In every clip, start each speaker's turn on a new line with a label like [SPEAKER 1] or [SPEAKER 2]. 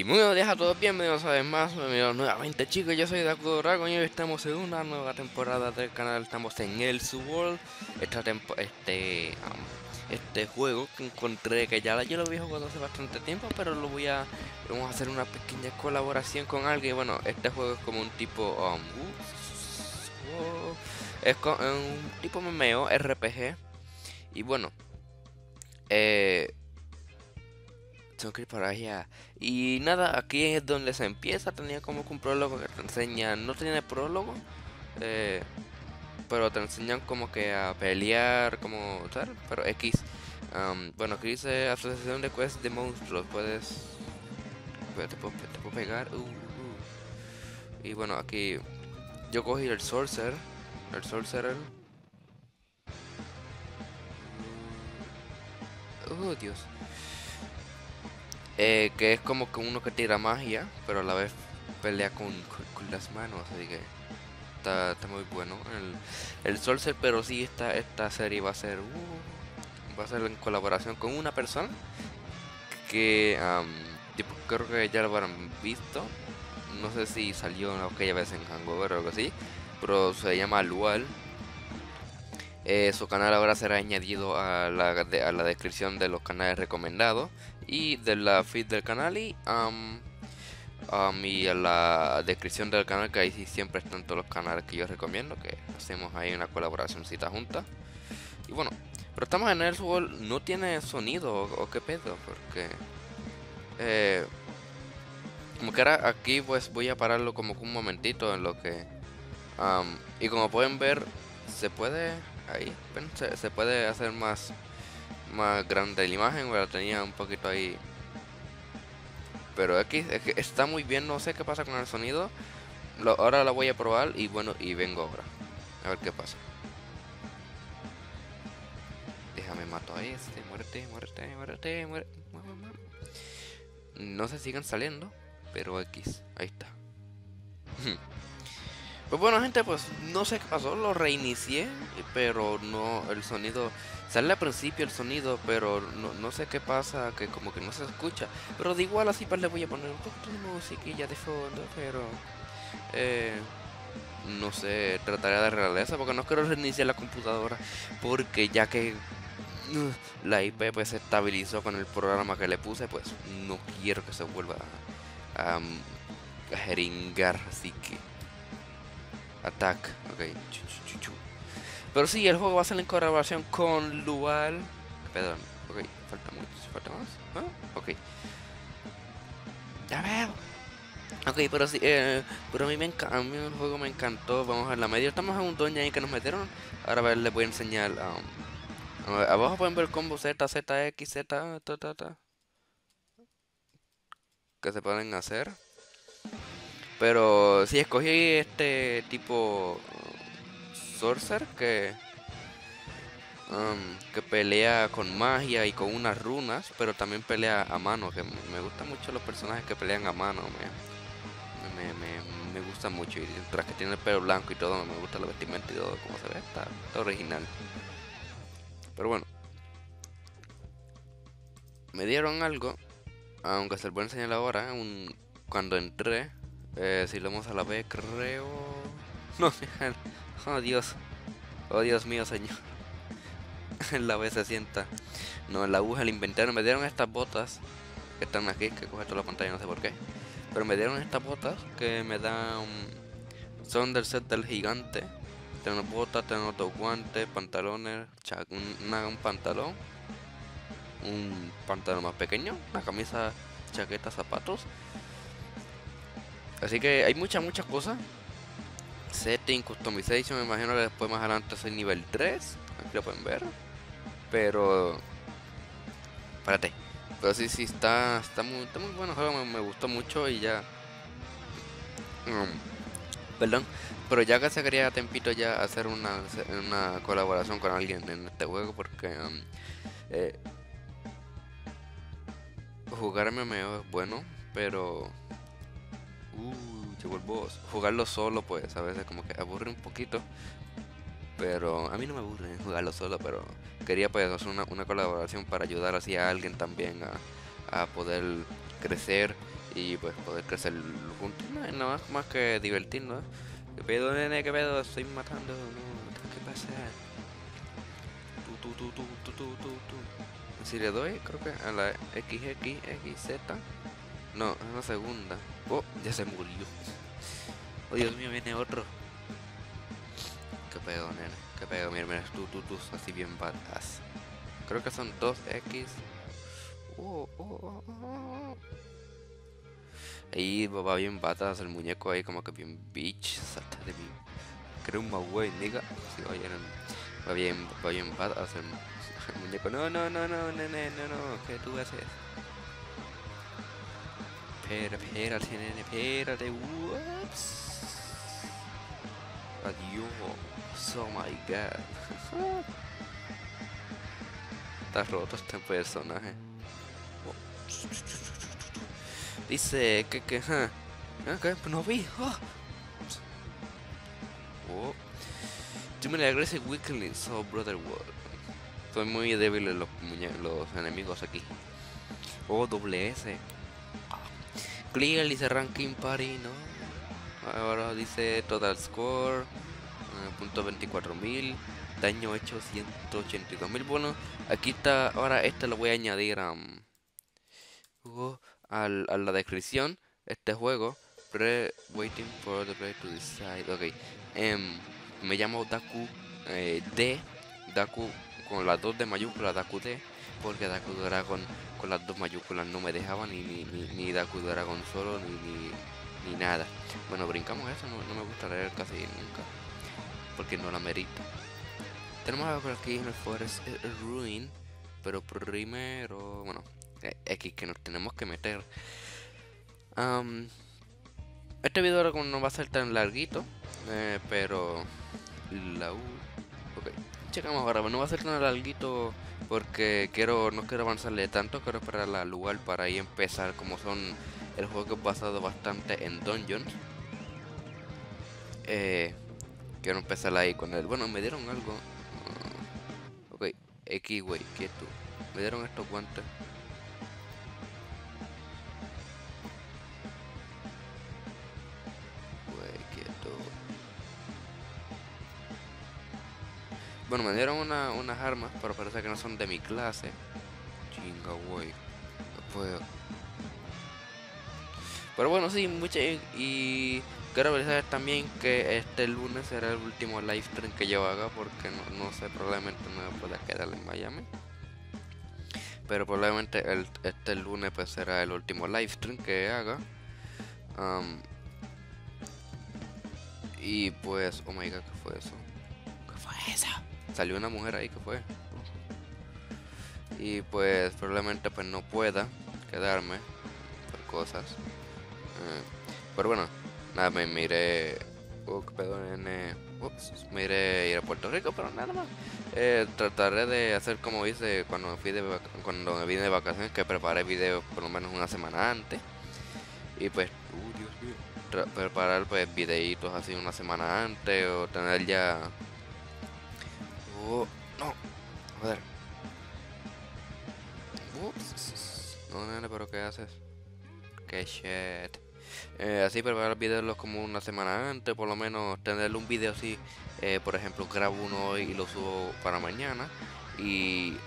[SPEAKER 1] muy buenos días a todos, bienvenidos una vez más, bienvenidos nuevamente chicos, yo soy Daku Dragon y hoy estamos en una nueva temporada del canal, estamos en Elseworld, este juego que encontré que yo lo había jugado hace bastante tiempo, pero vamos a hacer una pequeña colaboración con alguien. Bueno, este juego es como un tipo, un tipo MMO, RPG, y bueno, eh... tengo que ir para allá. Y nada, aquí es donde se empieza. Tenía como que un prólogo que te enseña. No tiene prólogo, eh, pero te enseñan como que a pelear, como tal. Pero X. Bueno, aquí dice Asociación de Quests de Monstruos. Te puedo pegar. Y bueno, aquí yo cogí el Sorcerer. El Sorcerer. Dios. Que es como que uno que tira magia, pero a la vez pelea con las manos, así que está muy bueno el Sorcerer. Pero sí, esta serie va a ser en colaboración con una persona que yo creo que ya lo habrán visto. No sé si salió aquella vez en Hangover o algo así, pero se llama Lual. Su canal ahora será añadido a a la descripción de los canales recomendados y de la feed del canal y a la descripción del canal, que ahí sí siempre están todos los canales que yo recomiendo, que hacemos ahí una colaboracióncita junta. Y bueno, pero estamos en el World, no tiene sonido o qué pedo, porque eh, como que ahora aquí pues voy a pararlo como que un momentito en lo que y como pueden ver se puede ahí ven, se puede hacer más grande la imagen. La tenía un poquito ahí, pero aquí es que está muy bien. No sé qué pasa con el sonido. Ahora la voy a probar y bueno, y vengo ahora a ver qué pasa. Déjame mato a este. Muérete, muérete, muérete, muérete. No se sigan saliendo, pero X, ahí está. Pues bueno gente, pues no sé qué pasó, lo reinicié, pero no, el sonido, sale al principio el sonido, pero no sé qué pasa, que como que no se escucha. Pero de igual así pues le voy a poner un poquito de musiquilla de fondo, pero eh, no sé, trataré de arreglar eso porque no quiero reiniciar la computadora, porque ya que la IP pues se estabilizó con el programa que le puse, pues no quiero que se vuelva a jeringar, así que... Attack, ok. Pero sí, el juego va a ser en colaboración con Lual. Perdón, ok, falta mucho, falta más. ¿Ah? Ok. Ya veo. Ok, pero sí, pero a mí el juego me encantó. Vamos a la media. Estamos en un doña ahí que nos metieron. Ahora a ver, les voy a enseñar. Abajo pueden ver el combo Z, Z, X, Z, que se pueden hacer. Pero sí, escogí este tipo Sorcerer que pelea con magia y con unas runas, pero también pelea a mano, que me gustan mucho los personajes que pelean a mano, me gusta mucho. Y tras que tiene el pelo blanco y todo, me gusta la vestimenta y todo, como se ve, está original. Pero bueno, me dieron algo, aunque se lo voy a enseñar ahora, cuando entré, si lo vamos a la B, creo... No, oh Dios mío, señor. En la B se sienta. No, en la aguja el inventario. Me dieron estas botas que están aquí, que coge toda la pantalla, no sé por qué. Pero me dieron estas botas que me dan... son del set del gigante. Tengo botas, tengo dos guantes, pantalones, un pantalón más pequeño, una camisa, chaqueta, zapatos. Así que hay muchas cosas. Setting, customization, me imagino que después más adelante soy nivel 3. Aquí lo pueden ver. Pero... espérate. Pero sí, está muy bueno el juego, me gustó mucho y ya. Perdón, pero ya que se quería tempito ya hacer una colaboración con alguien en este juego, porque eh, jugar MMO es bueno, pero llegó el boss. Jugarlo solo, pues a veces como que aburre un poquito, pero a mí no me aburre jugarlo solo, pero quería pues hacer una colaboración para ayudar así a alguien también a poder crecer y pues poder crecer juntos, no, nada más que divertirnos. ¿Qué pedo, nene? ¿Qué pedo? Estoy matando, no, ¿qué pasa? Tú. Si le doy, creo que a la XXXZ. No, es la segunda. Oh, ya se murió. Oh, Dios mío, viene otro. ¿Qué pedo, nene? ¿Qué pedo? Mira, tú, así bien badass. Creo que son 2X. Oh. Ahí va bien badass el muñeco ahí, como que bien bitch. Salta de mí. Creo un Mawei, nigga. Sí, oye, va bien badass el muñeco. No, nene, no. ¿Qué tú haces? Espérate, nene, espérate. Ups. Adiós. Oh my god. Está roto este personaje. Oh. Dice que, ¿qué? No vi. Oh. Too many aggressive weaklings, so brother world. Soy muy débil en los enemigos aquí. Oh, doble S. Clear dice ranking party, ¿no? Ahora dice total score, punto 24.000, daño hecho 182.000. Bueno, aquí está, ahora este lo voy a añadir a la descripción. Este juego, waiting for the player to decide. Ok, me llamo Daku D, Daku con las dos de mayúsculas, Daku D, porque Daku Dragon con las dos mayúsculas no me dejaban, ni Daku Dragon solo, ni nada. Bueno, brincamos eso, no me gusta leer casi nunca, porque no la merita. Tenemos algo por aquí en el Forest Ruin, pero primero, bueno, X que nos tenemos que meter. Este video ahora no va a ser tan larguito, pero ok, checamos ahora, no va a ser tan larguito porque no quiero avanzarle tanto, quiero esperar al lugar para ahí empezar. Como el juego es basado bastante en dungeons, quiero empezar ahí con él. Bueno, me dieron algo. Ok, X, güey, quieto. Me dieron estos guantes. Güey, quieto. Bueno, me dieron unas armas, pero parece que no son de mi clase. Chinga, güey. No puedo. Pero bueno, sí, y quiero avisar también que este lunes será el último live stream que yo haga, porque no sé, probablemente no me pueda quedar en Miami. Pero probablemente este lunes pues será el último live stream que haga. Y pues, oh my god, ¿qué fue eso? ¿Qué fue eso? Salió una mujer ahí, ¿qué fue? Y pues probablemente pues no pueda quedarme por cosas. Pero bueno, nada, me iré. Me iré a ir a Puerto Rico, pero nada más. Trataré de hacer como hice cuando cuando me vine de vacaciones, que preparé videos por lo menos una semana antes. Y pues, Dios mío, preparar pues videitos así una semana antes, o tener ya. No, joder. Ups. No, nene, pero ¿qué haces? Que shit. Así preparar videos como una semana antes, por lo menos tener un video así. Por ejemplo, grabo uno hoy y lo subo para mañana. Y,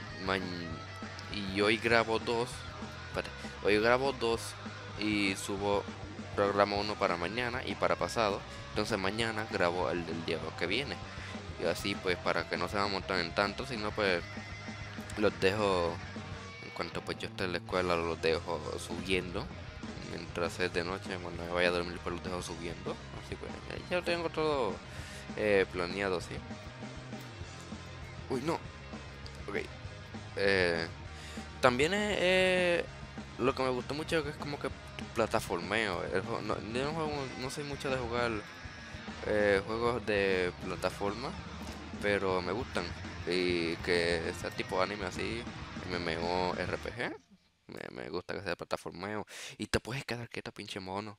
[SPEAKER 1] y hoy grabo dos. Espérate, hoy grabo dos y programa uno para mañana y para pasado. Entonces mañana grabo el del día que viene. Y así pues para que no se va a montar en tanto, sino pues los dejo. En cuanto pues yo esté en la escuela, los dejo subiendo. Mientras es de noche, cuando me vaya a dormir, pues los dejo subiendo. Así pues, ya lo tengo todo planeado, ¿sí? Uy, no. Ok. También lo que me gustó mucho, que es como que plataformeo. No soy mucho de jugar juegos de plataforma, pero me gustan. Y que sea tipo anime así, MMORPG. Me gusta que sea plataformeo. Y te puedes quedar quieto, pinche mono.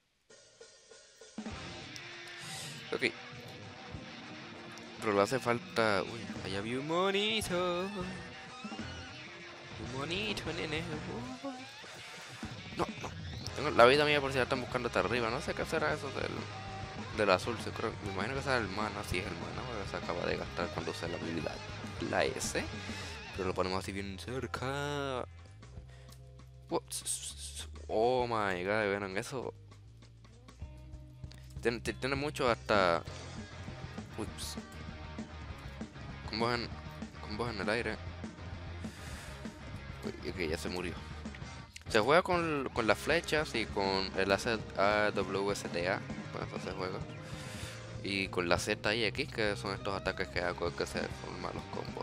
[SPEAKER 1] Ok. Pero le hace falta. Uy, allá vi un monito. Un monito, nene. No. Tengo la vida mía por si la están buscando hasta arriba. No sé qué será eso del azul. Me imagino que será el mana. Si es el mana, porque se acaba de gastar cuando usa la habilidad. La S. Pero lo ponemos así bien cerca. Oh my god, vean eso. Tiene mucho hasta. Ups. Combos en el aire. Uy, ok, ya se murió. Se juega con las flechas y con el AWSTA. Pues eso se juega. Y con la Z y X, que son estos ataques que hago que se forman los combos.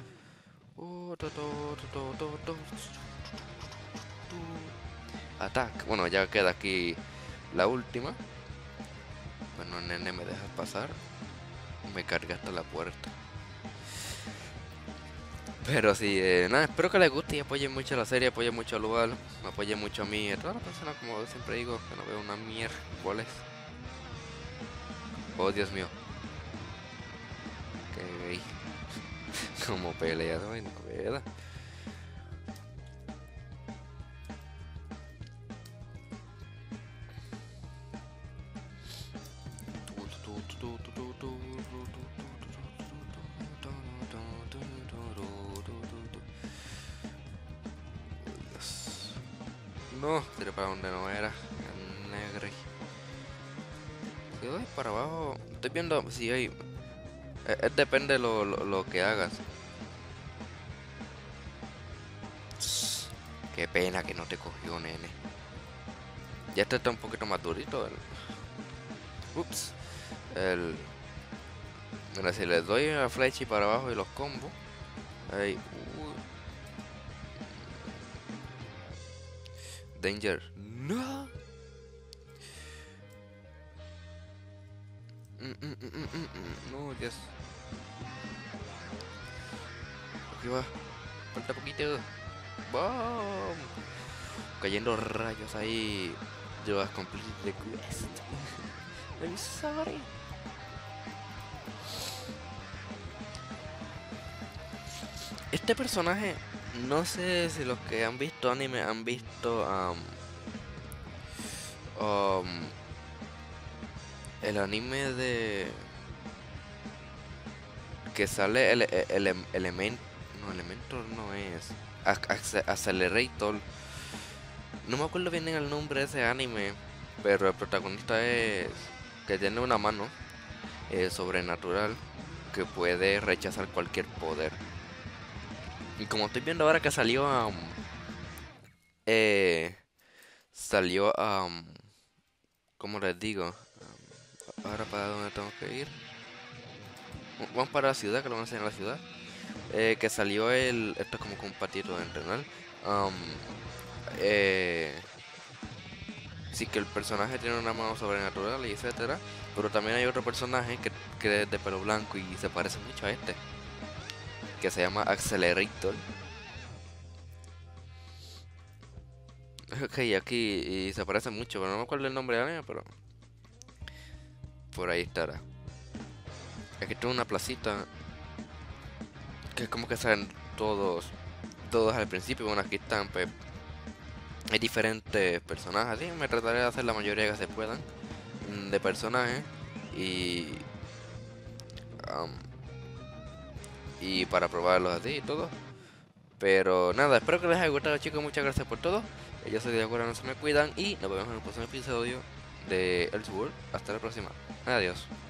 [SPEAKER 1] Ataque. Bueno, ya queda aquí la última. Bueno, nene, me dejas pasar. Me cargué hasta la puerta. Pero sí, nada, espero que les guste y apoyen mucho la serie, apoyen mucho al lugar, me apoyen mucho a mí, a todas las personas, como siempre digo, que no veo una mierda. ¿Cuál es? Oh, Dios mío. Qué gay. Como pelea, ¿no? No pueda. No, tiré para donde no era. Negro. Si doy para abajo, estoy viendo si hay. Depende lo que hagas. Qué pena que no te cogió, nene. Ya este está un poquito más durito. Ups. Mira, si les doy a flecha y para abajo y los combos. Ahí. Danger. No. No, Dios. Aquí va. Falta poquito. ¡Bum! Cayendo rayos ahí. You have completed the quest. I'm sorry. Este personaje, no sé si los que han visto anime han visto el anime de que sale Elementor no es Accelerator. No me acuerdo bien el nombre de ese anime, pero el protagonista es que tiene una mano sobrenatural que puede rechazar cualquier poder. Y como estoy viendo ahora que salió salió ¿cómo les digo? Ahora para dónde tengo que ir. Vamos para la ciudad, que lo vamos a enseñar en la ciudad. Que salió esto es como con un patito de entrenar. Sí, que el personaje tiene una mano sobrenatural y etcétera. Pero también hay otro personaje que es de pelo blanco y se parece mucho a este, que se llama Accelerator. Ok, aquí y se parece mucho, pero no me acuerdo el nombre de anime, pero por ahí estará. Aquí tengo una placita que es como que salen todos al principio. Bueno, aquí están, pues hay diferentes personajes, así me trataré de hacer la mayoría que se puedan de personajes y para probarlos así y todo. Pero nada, espero que les haya gustado, chicos, muchas gracias por todo. Yo soy de Agora, no se me cuidan y nos vemos en el próximo episodio de Elseworld. Hasta la próxima. Adiós.